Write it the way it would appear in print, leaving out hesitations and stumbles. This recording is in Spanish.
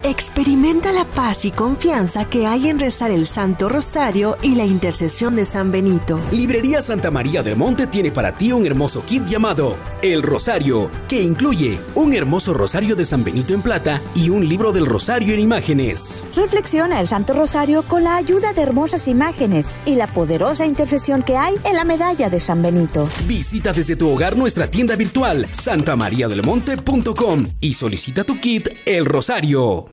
Experimenta la paz y confianza que hay en rezar el Santo Rosario y la intercesión de San Benito. Librería Santa María del Monte tiene para ti un hermoso kit llamado El Rosario, que incluye un hermoso rosario de San Benito en plata y un libro del rosario en imágenes. Reflexiona el Santo Rosario con la ayuda de hermosas imágenes y la poderosa intercesión que hay en la medalla de San Benito. Visita desde tu hogar nuestra tienda virtual santamariadelmonte.com y solicita tu kit El Rosario.